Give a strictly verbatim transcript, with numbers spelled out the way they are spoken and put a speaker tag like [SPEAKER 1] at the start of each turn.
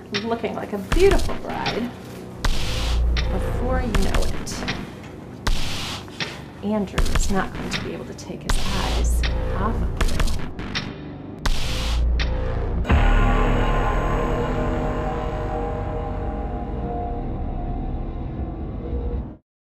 [SPEAKER 1] looking like a beautiful bride before you know it. Andrew is not going to be able to take his eyes off of you.